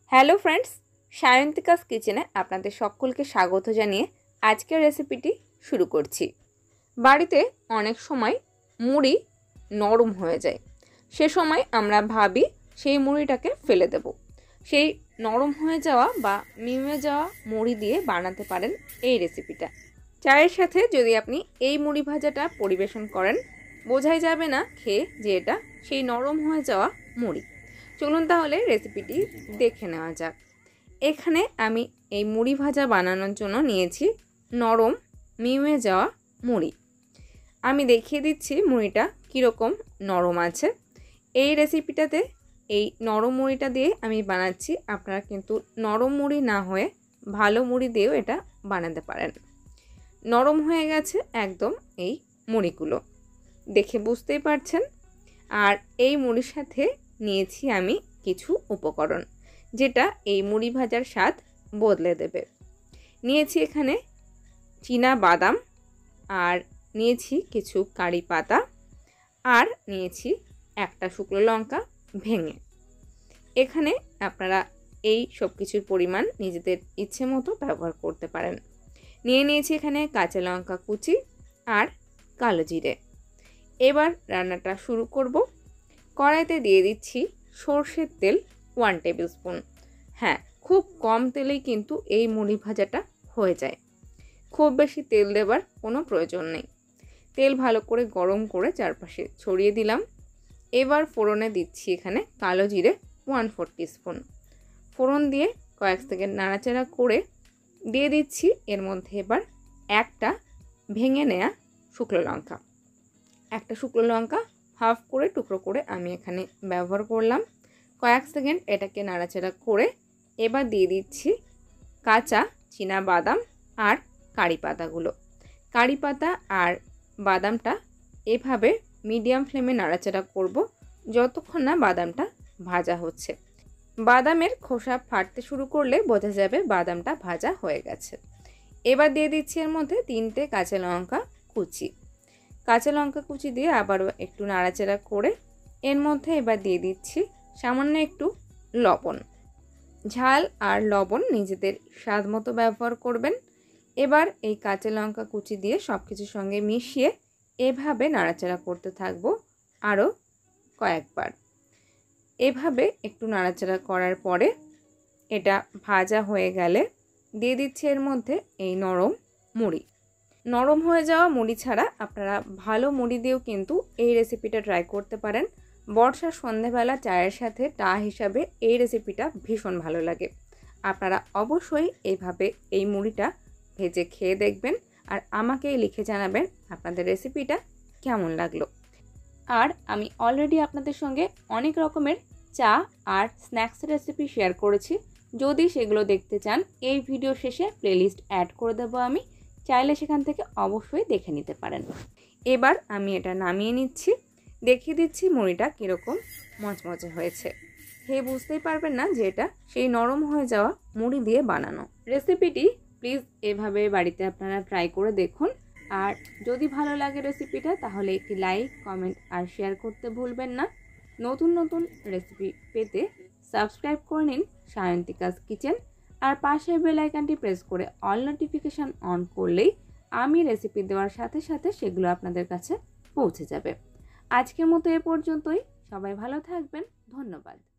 Hello friends, Sayantika's কিচেনে আপনাদের সকলকে স্বাগত জানিয়ে আজকের রেসিপিটি শুরু করছি। বাড়িতে অনেক সময় মুড়ি নরম হয়ে যায়, সে সময় আমরা ভাবি সেই মুড়িটাকে ফেলে দেব। সেই নরম হয়ে যাওয়া বা মিমে যাওয়া মুড়ি দিয়ে বানাতে পারেন এই রেসিপিটা। চায়ের সাথে যদি আপনি এই মুড়ি ভাজাটা পরিবেশন করেন, বোঝাই যাবে না খেয়ে যে এটা সেই নরম হয়ে যাওয়া মুড়ি। চলুন তাহলে রেসিপিটি দেখে নেওয়া যাক। এখানে আমি এই মুড়ি ভাজা বানানোর জন্য নিয়েছি নরম মিমে যাওয়া মুড়ি। আমি দেখিয়ে দিচ্ছি মুড়িটা কীরকম নরম আছে। এই রেসিপিটাতে এই নরম মুড়িটা দিয়ে আমি বানাচ্ছি। আপনারা কিন্তু নরম মুড়ি না হয়ে ভালো মুড়ি দিয়েও এটা বানাতে পারেন। নরম হয়ে গেছে একদম এই মুড়িগুলো, দেখে বুঝতেই পারছেন। আর এই মুড়ির সাথে নিয়েছি আমি কিছু উপকরণ, যেটা এই মুড়ি ভাজার স্বাদ বদলে দেবে। নিয়েছি এখানে চীনা বাদাম, আর নিয়েছি কিছু কারি পাতা, আর নিয়েছি একটা শুকনো লঙ্কা ভেঙে। এখানে আপনারা এই সব কিছুর পরিমাণ নিজেদের ইচ্ছে মতো ব্যবহার করতে পারেন। নিয়েছি এখানে কাঁচা লঙ্কা কুচি আর কালো জিরে। এবার রান্নাটা শুরু করব। কড়াইতে দিয়ে দিচ্ছি সর্ষের তেল 1 টেবিল স্পুন। হ্যাঁ, খুব কম তেলেই কিন্তু এই মুড়ি ভাজাটা হয়ে যায়, খুব বেশি তেল দেবার কোনো প্রয়োজন নেই। তেল ভালো করে গরম করে চারপাশে ছড়িয়ে দিলাম। এবার ফোড়নে দিচ্ছি এখানে কালো জিরে 1/4 টিস্পুন। ফোড়ন দিয়ে কয়েক সেকেন্ড নাড়াচাড়া করে দিয়ে দিচ্ছি এর মধ্যে এবার একটা ভেঙে নেওয়া শুকনো লঙ্কা। একটা শুকনো লঙ্কা হাফ করে টুকরো করে আমি এখানে ব্যবহার করলাম। কয়েক সেকেন্ড এটাকে নাড়াচাড়া করে এবার দিয়ে দিচ্ছি কাঁচা চীনা বাদাম আর কারি পাতাগুলো। কারি পাতা আর বাদামটা এভাবে মিডিয়াম ফ্লেমে নাড়াচাড়া করব যতক্ষণ না বাদামটা ভাজা হচ্ছে। বাদামের খোসা ফাটতে শুরু করলে বোঝা যাবে বাদামটা ভাজা হয়ে গেছে। এবার দিয়ে দিচ্ছি এর মধ্যে 3টে কাঁচা লঙ্কা কুচি। কাঁচা লঙ্কা কুচি দিয়ে আবারও একটু নাড়াচাড়া করে এর মধ্যে এবার দিয়ে দিচ্ছি সামান্য একটু লবণ। ঝাল আর লবণ নিজেদের স্বাদ মতো ব্যবহার করবেন। এবার এই কাঁচা লঙ্কা কুচি দিয়ে সব কিছুর সঙ্গে মিশিয়ে এভাবে নাড়াচাড়া করতে থাকবো আরও কয়েকবার। এভাবে একটু নাড়াচাড়া করার পরে এটা ভাজা হয়ে গেলে দিয়ে দিচ্ছি এর মধ্যে এই নরম মুড়ি। নরম হয়ে যাওয়া মুড়ি ছাড়া আপনারা ভালো মুড়ি দিয়েও কিন্তু এই রেসিপিটা ট্রাই করতে পারেন। বর্ষার সন্ধেবেলা চায়ের সাথে চা হিসাবে এই রেসিপিটা ভীষণ ভালো লাগে। আপনারা অবশ্যই এইভাবে এই মুড়িটা ভেজে খেয়ে দেখবেন আর আমাকে লিখে জানাবেন আপনাদের রেসিপিটা কেমন লাগলো। আর আমি অলরেডি আপনাদের সঙ্গে অনেক রকমের চা আর স্ন্যাক্সের রেসিপি শেয়ার করেছি। যদি সেগুলো দেখতে চান এই ভিডিও শেষে প্লেলিস্ট অ্যাড করে দেবো আমি, চাইলে সেখান থেকে অবশ্যই দেখে নিতে পারেন। এবার আমি এটা নামিয়ে নিচ্ছি, দেখিয়ে দিচ্ছি মুড়িটা কীরকম মচমচে হয়েছে। বুঝতেই পারবেন না যে এটা সেই নরম হয়ে যাওয়া মুড়ি দিয়ে বানানো। রেসিপিটি প্লিজ এভাবে বাড়িতে আপনারা ট্রাই করে দেখুন। আর যদি ভালো লাগে রেসিপিটা তাহলে একটি লাইক, কমেন্ট আর শেয়ার করতে ভুলবেন না। নতুন নতুন রেসিপি পেতে সাবস্ক্রাইব করে নিন সায়ন্তিকাস কিচেন, আর পাশের বেল আইকনটি প্রেস করে অল নোটিফিকেশান অন করলেই আমি রেসিপি দেওয়ার সাথে সাথে সেগুলো আপনাদের কাছে পৌঁছে যাবে। আজকের মতো এ পর্যন্তই। সবাই ভালো থাকবেন। ধন্যবাদ।